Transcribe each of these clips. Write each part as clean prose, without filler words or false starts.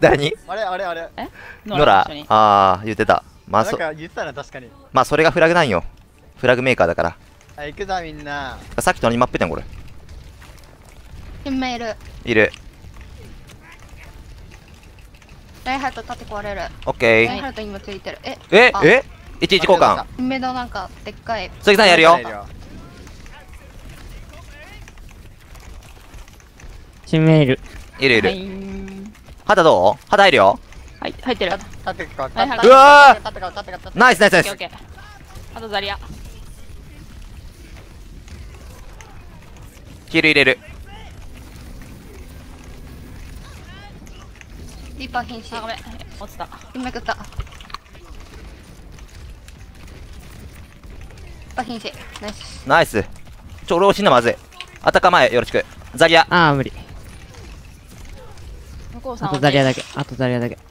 誰に？ あれえノラ。ああ、言ってた。まあなんか言ってたな、確かに。 まあそれがフラグなんよ。フラグメーカーだから。 あ、行くぞみんな。 さっき隣にマップじゃんこれ。 新名いる。 いる。 ライハルト盾壊れる。 オッケー。 ライハルト今ついてる。あえ11交換。 新名のなんかでっかい。 鈴木さんやるよ。 新メール。 いるいはいる。肌どう？肌入るよ。 はい入ってる。 縦か、 はいはいうわー縦か。 ナイスナイスナイス。 オッケー。あとザリア。 ヒール入れる。 リーパー瀕死。 あごめん落ちた。 今食った。リーパー瀕死。ナイス。 ナイス。俺押しんのまずい。あたか前よろしく。ザリア。 あー、無理。 向こうさんあとザリアだけ。あとザリアだけ。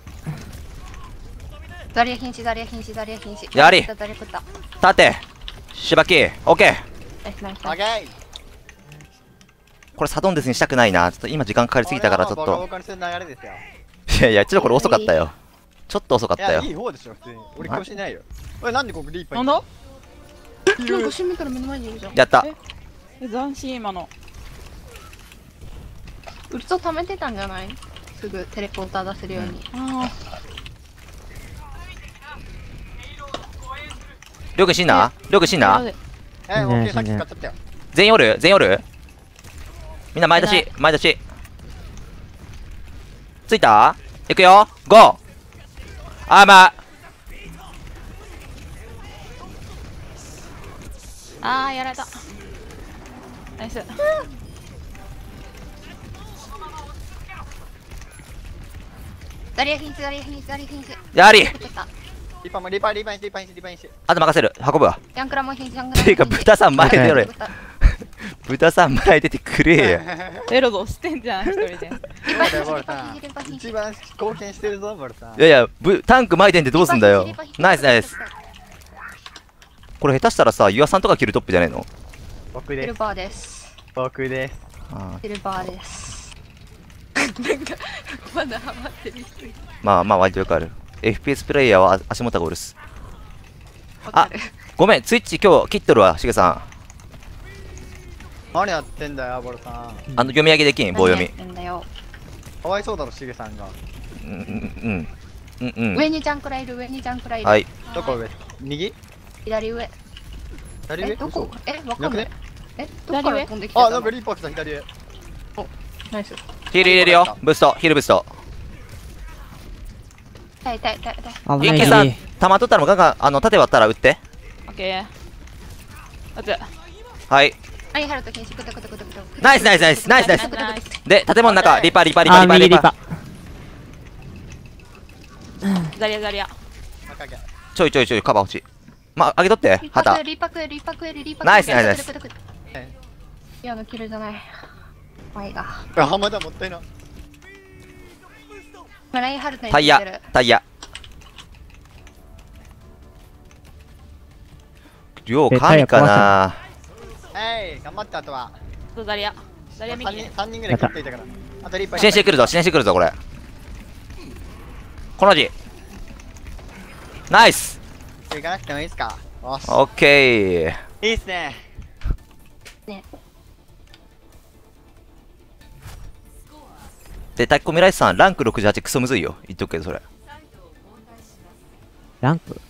ザリア瀕死、ザリア瀕死、ザリア瀕死。 やりザリア食った。 立て。しばき。オッケー。 ナイスナイスオッケー。 これサドンデスにしたくないな。ちょっと今時間かかりすぎたからちょっボコボと。 コにする流れですよ。 いやいや、ちょっとこれ遅かったよ。ちょっと遅かっいや、 たよい。い方でしょ、普通に。俺、調子ないよ。おい、なんでここリーパーなんだなんかシンメートル目の前にいるじゃん。 やった。 斬新今の。 ウルト貯めてたんじゃない？すぐテレポーター出せるように。 ありょうくん死んな？りょうくん死んな？ オッケー、さっき使っちゃったよ。 全員おる？全員おる？みんな前出し、前出し。ついた？いくよ !5! アーマあやられた。ナイス。 ザリア瀕死、ザリア瀕死、ザリア瀕死。 ーやりリーパーも、リーパーにし。 あと任せる。運ぶわ。 ジャンクラも瀕死、ジャンクラも瀕死。 ていうか、豚さん前出ろよ。 豚豚さん前出てくれよ。 エロドしてんじゃん一人で。 そうだよ、ボルさん。一番貢献してるぞ、ボルさん。 いやいや、タンク前出んでどうすんだよ。ナイスナイス。これ下手したらさ、ユアさんとかキルトップじゃねえの？ 僕です。 シルバーです。 僕です。 シルバーです。なんか、まだハマってる人いる。 まあまあ割とよくある。FPS プレイヤーは足元がおるっす。 わかる。 ごめん、ツイッチ今日切っとるわ、しげさ何やってんだよ、ボルさん。 ん。読み上げできん、棒読み。 何やってんだよ。 かわいそうだろ、しげさんが。 上にジャンクラいる、上にジャンクラいる。 はい。 どこ上？右？ 左上。 左上？ どこ？わかんない。どこから飛んできあ、 たの？ なんかリーパー来た、左上。 ナイス。 ヒール入れるよ。ブースト、ヒールブースト。 痛い痛い痛い痛い。 危ない一気さん、弾取ったらもガンガン、盾割ったら撃って。 オッケー。あつ。 はい。 はい、ハルト瀕死、くたくたくたくた。 ナイスナイスナイスナイスナイス。 ナイス。 で、建物の中、リパーリパーリパあー、 ーリパーリパ右リパー。 ザリアザリア。 ちょいちょいちょい、カバー欲しい。まあ、上げとって、旗。 リーパクエリーパクエリリーパクエリ。 ナイスナイスナイス。 いや、キルじゃない。前が。 あ、浜田もったいな。 ラインハルトにタイヤ、タイヤ。量神かな。 頑張ったあとは。 あとザリア。ザリア右。 3人ぐらい勝っていたから。あとリーパー。 支援してくるぞ、支援してくるぞ、これ。この字。ナイス。 行かなくてもいいっすか？ オッケー。 いいっすね。 で、タッコミライスさん、ランク68クソむずいよ。言っとくけど、それ。 ランク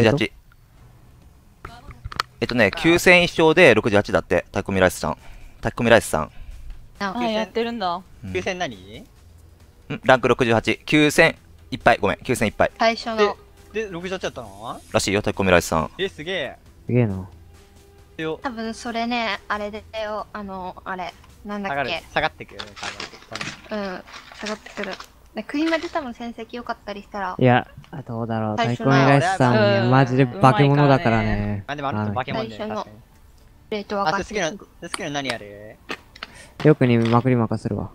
68。9戦1勝で68だって、タッコミライスさん。タッコミライスさん。 あやってるんだ。 9戦何？ ランク68。9戦いっぱい。ごめん、9戦いっぱい。 最初の。 で、68だったの？ らしいよ、タッコミライスさん。 すげえ。 すげえな。 多分それね、あれだよ。あれ。なんだっけ。 下がってくる。 うん、下がってくる。で、クイーンまで多分戦績良かったりしたら。 いや、どうだろう。 最初の太鼓のライスさん、マジで化け物だからね。 でもあの人化け物で。 最初のレート分かってる。 好きな何やる？ よくにまくり任せるわ。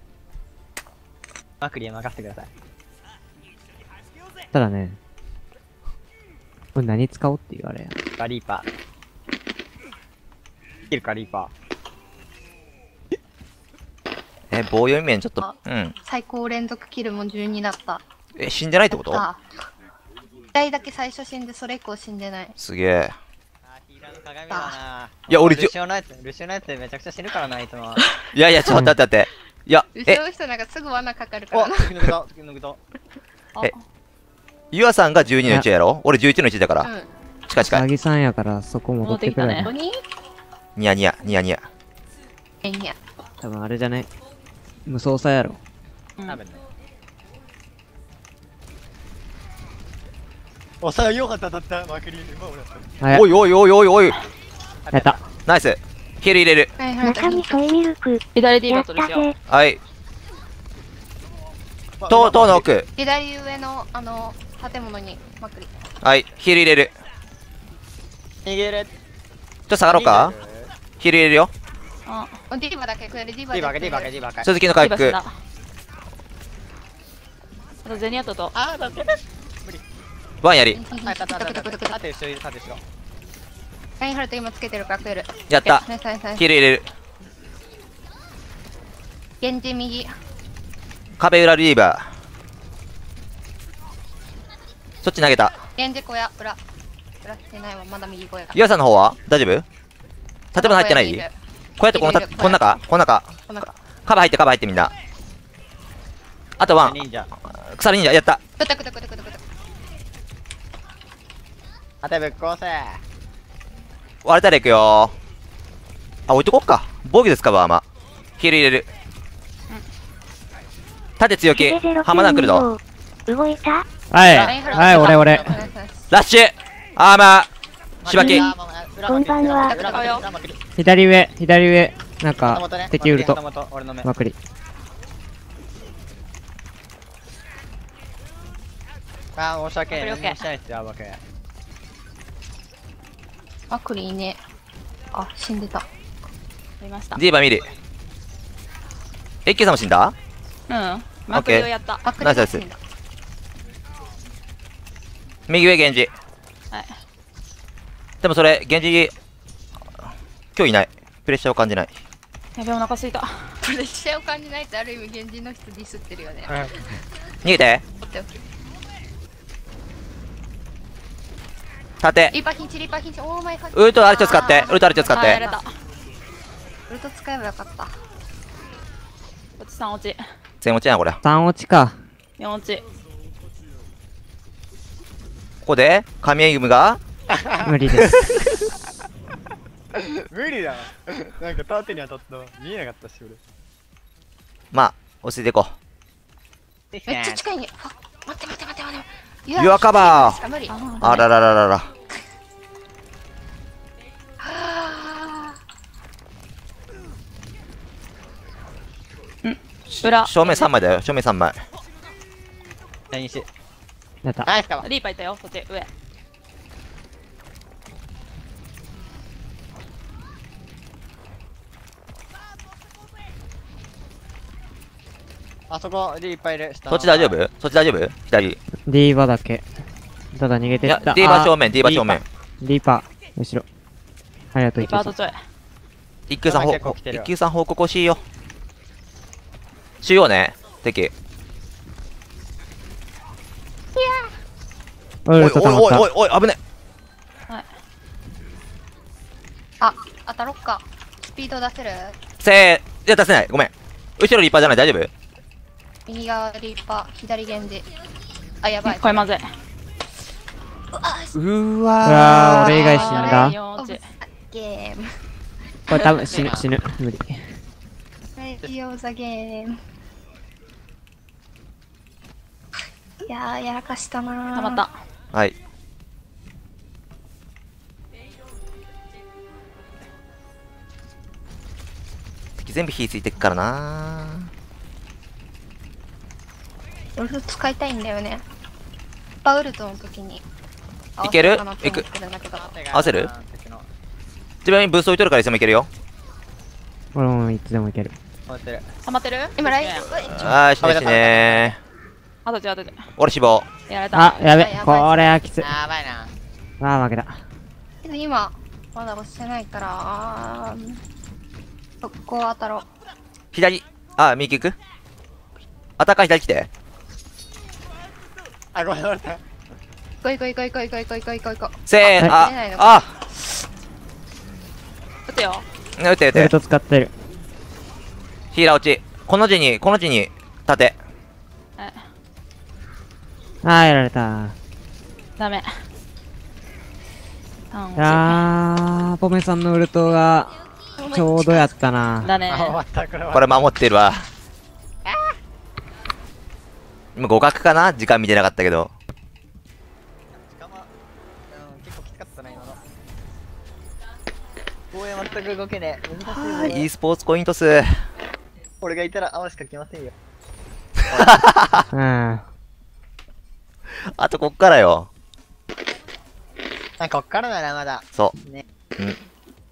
マクリへ任せてください。 ただね、これ何使おうっていうあれや。 リーパー。いけるか、リーパー。 棒読み面ちょっと、 最高連続キルも12だった。 死んでないってこと 1体だけ最初死んで、それ以降死んでない。 すげえ。 ヒーラーの鏡だな。 いや、俺、 ルシオのやつめちゃくちゃ死ぬからな、いつも。 いやいや、ちょっと待って。いや、 後ろの人なんかすぐ罠かかるからな。 次抜くと。 ユアさんが12の1やろ？俺11の1だから。近い。 サギさんやからそこ戻ってくれ。 ニヤニヤ。 多分あれじゃない。無双さやろ。 多分ね。お、さあ、よかった、マクリー。 おい。 やった。 ナイス。ヒール入れる。 中身ソイミルク。 左ディーバとルシオ。 はい。塔の奥。 左上の建物にまくり。 はい、ヒール入れる。 逃げる。 ちょっと下がろうか。ヒール入れるよ。 ディーバだけくれる、ディーバディだけ。 ーバか。 続きの回復。 あとゼニアットと。 あー、助けて。 ワンやり。 縦後ろ。 ラインハルト今つけてるから食える。 やった。ヒナイス。 ール入れる。 源氏右。 壁裏リーバー。そっち投げた。 源氏小屋、裏来てないわ、まだ右小屋。 ユアさんの方は大丈夫？建物入ってない？こうやってこの中カバー入ってみんな。あとワン。鎖忍者やった。 ぶたくた。 あてぶっ壊せ。 割れたら行くよ。あ、置いとこっか。防御ですか、バーマ。ヒール入れる。縦強気。ハマダン来るぞ。 動いた？ はい、俺。 ラッシュアーマーしばき。 こんばんは。 左上。なんか、敵ウルト。まくり。 あー、申し訳ない。何もしないっすよ、僕。 マクリいね。あ、死んでた。 ありました。 ディーバ見る。エッケさんも死んだ？ マクリをやった。 ナイス。右上源氏。 はい。 でもそれ、源氏、今日いない。プレッシャーを感じない。 やべ、お腹すいた。 プレッシャーを感じないってある意味源氏の人ディスってるよね。 逃げて。縦。 リーパーヒンチ、オーマイファッウルトある人使って。 やれた。ウルト使えばよかった。 落ち3落ち。 全落ちやな、これ。 3落ちか。 4落ち。 ここで、神エグムが無理です。 無理だ。なんか縦に当たったの見えなかったし、俺。 まあ、落ち着いていこめっちゃ近いね。待って。 ユアカバー。あらら。 裏。 正面3枚だよ、正面3枚。 何し。 やった。 ナイスかわ。 リーパーいたよ、そっち、上。 あそこ、リーパーいる。 そっち大丈夫？左。 ディーバだけ。ただ逃げていや、 った。 ディーバ正面。 ディーパー、後ろ。ありがとう、 リーパーとちょい。 一休さん報告欲しいよ。中央ね、敵。 おい、危ね。 あ、当たろっか。スピード出せる？ いや、出せない。ごめん。後ろリーパーじゃない、大丈夫？ 右側リーパー、左源氏。あ、やばい。 これまずい。 ううわー、俺以外死んだ。 ゲーム。 これ多分死ぬ。無理。 レディオザゲーム。いやー、やらかしたなー。 たまった。 はい。敵全部火ついてくからなウルト使いたいんだよね。バウルトの時に。 いける？いく。合わせる？自分にブースト置いとるからいつでもいけるよ。 俺もいつでもいける。 溜まってる？ 今ライン。 あー、死ねあとじゃあ、 俺死亡。 やられた。 あ、やべ。これはきつい。 やばいな。 あー、負けた。 けど今、まだ押してないから、速攻当たろう。 左。 あ、右行く？アタッカー左来て。 あ、ごめんなさい。 行こう行こう行こう行こう行こう行こう行こう行こせー、 出ないのあ、 撃てよ。 撃て撃て。 ベルト使ってる。 ヒーラー落ち。この字に立て。 あー、やられた。 ダメ。 いやー、ポメさんのウルトが、ちょうどやったな。 だねあ、。終わった、これは。 これ守ってるわ。今互角かな？時間見てなかったけど。 結構きつかったな、今の。応援全く動けねえ。難しいぞ。 e スポーツコイント数。 俺がいたら泡しか来ませんよ。 うん。 あとこっからよ。 あ、こっからならまだ。 そう。 ね。 うん。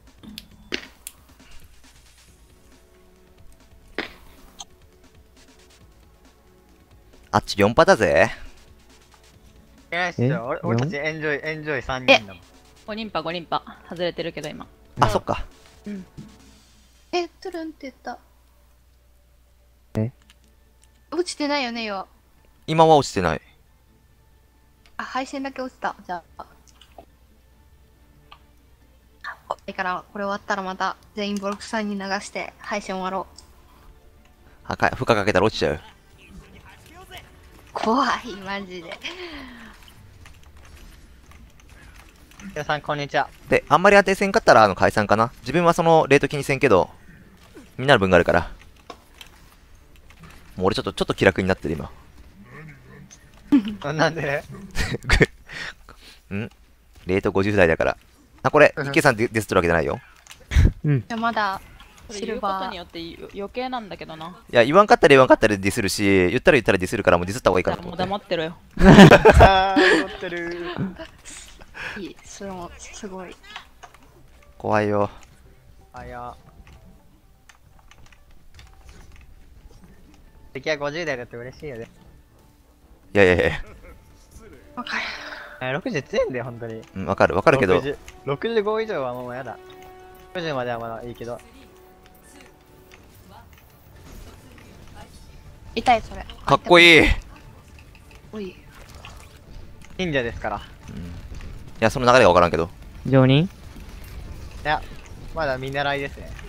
あっち4パだぜ。 よしよ、俺たちエンジョイ3人だもん。 5リンパ5リンパ。外れてるけど今。 あ、そっか。 え、トゥルンって言った。 え？ 落ちてないよね、よ。 今は落ちてない。 あ、配線だけ落ちた。じゃあ。だからこれ終わったらまた全員ボルクさんに流して配信終わろう。 負荷かけたら落ちちゃう。 怖い、マジで。 皆さん、こんにちは。 で、あんまり安定せんかったら解散かな。自分はそのレート気にせんけど、みんなの分があるから。もう俺ちょっと気楽になってる今。 なんでんレート50代だから。あ、これ、池さんディスってるわけじゃないよ。 うん。 いやまだそれ言うことによって余計なんだけどな。 いや、言わんかったらディスるし、言ったらディスるからもうディスった方がいいかなともう思って。 黙ってろよ。 あー、持ってる。 いい、それもすごい。 怖いよ。 あ、いや。敵は50代だって嬉しいよね。 いやいやいや、 わかる。 60強いんだよ、ほんとに。 うん、わかるけど、 65以上はもうやだ。60まではまだいいけど。 痛い、それ。 かっこいい。いおい。 忍者ですから。 や、その流れがわからんけど。 常人？ いや、まだ見習いですね。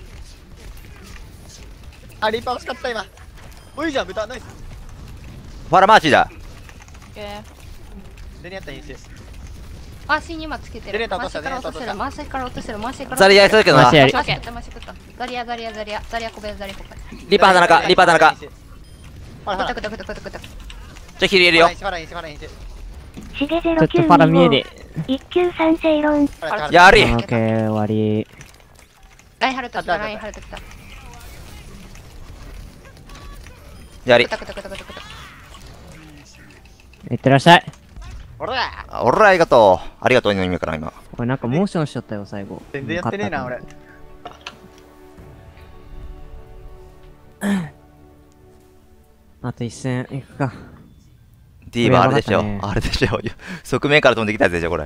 あ、リーパー欲しかった今。おいじゃん、豚、ナイス。 ファラマーチだ。 オッケー。 デニアったらいいし。 回しに今つけてる。 デレータ回し落としたから落とせる。回しから落とせる。回しから。 ザリアやそうだけどな。 マジやり回し食った、回し食った。ザリア、ザリア、ザリア、ザリア、コベ、ザリア、コベ。 リーパー田中、リーパー田中。 ほらほら。 くたくたくたくたくた。 じゃあヒール入れるよ。 ファラインシ、ファラインシ。 シゲちょっとファラ見えで。 1級三正論。 やり。 オッケー、終わり。 ラインハルト来た、ラインハルト来た。 やりく。たくたくたくたくた。 いってらっしゃい。 ほらあ俺らありがとう。ありがとうの意味から今。 これなんかモーションしちゃったよ、最後。 全然やってねえな、俺。 あと一戦いくか。 D はあれでしょ。 上手かったねあれでしょ。側面から飛んできたやつでしょ、これ。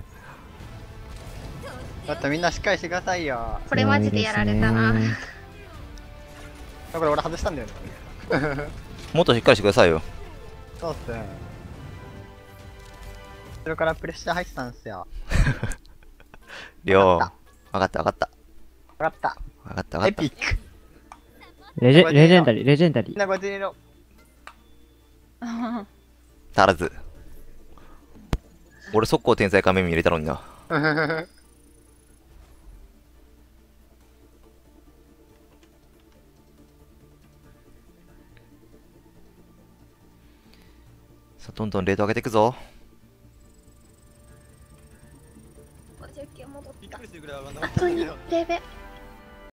だってみんなしっかりしてくださいよ。 これマジでやられたな。 強いですねこれ俺外したんだよね。 もっとしっかりしてくださいよ。 そうっすね。後ろからプレッシャー入ってたんすよ。 りょう。 わわかったわかった。 わかった。 わかったわかった。 エピック。 レジェンダリー、レジェンダリー。 みんなこうやって入れろ。 足らず。俺速攻天才仮面見入れたのにな。さあ、どんどんレート上げていくぞ。 あと2レベル。